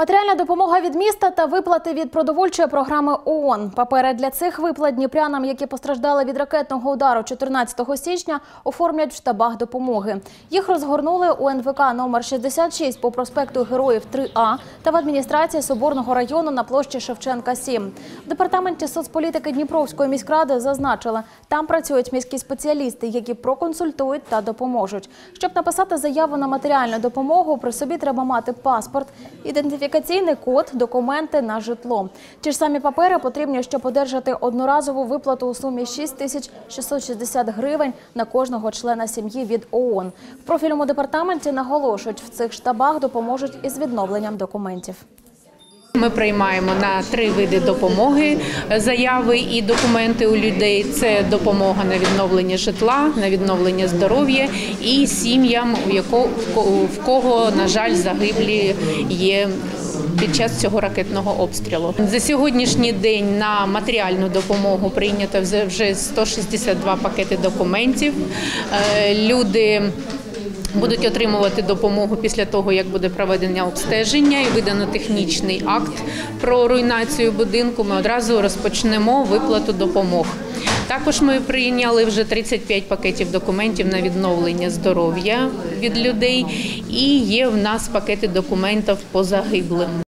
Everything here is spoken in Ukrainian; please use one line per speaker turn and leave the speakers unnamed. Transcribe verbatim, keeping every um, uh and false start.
Матеріальна допомога від міста та виплати від продовольчої програми ООН. Папери для цих виплат дніпрянам, які постраждали від ракетного удару чотирнадцятого січня, оформлять в штабах допомоги. Їх розгорнули у ен ве ка номер шістдесят шість по проспекту Героїв три А та в адміністрації Соборного району на площі Шевченка сім. В департаменті соцполітики Дніпровської міськради зазначили, там працюють міські спеціалісти, які проконсультують та допоможуть. Щоб написати заяву на матеріальну допомогу, при собі треба мати паспорт, ідентифікаційний код, документи на житло. Ті ж самі папери потрібні, щоб одержати одноразову виплату у сумі шість тисяч шістсот шістдесят гривень на кожного члена сім'ї від ООН. В профільному департаменті наголошують, в цих штабах допоможуть із відновленням документів.
Ми приймаємо на три види допомоги заяви і документи у людей. Це допомога на відновлення житла, на відновлення здоров'я і сім'ям, в кого, на жаль, загиблі є під час цього ракетного обстрілу. За сьогоднішній день на матеріальну допомогу прийнято вже сто шістдесят два пакети документів. Люди будуть отримувати допомогу після того, як буде проведення обстеження і видано технічний акт про руйнацію будинку. Ми одразу розпочнемо виплату допомог. Також ми прийняли вже тридцять п'ять пакетів документів на відновлення здоров'я від людей і є в нас пакети документів по загиблим.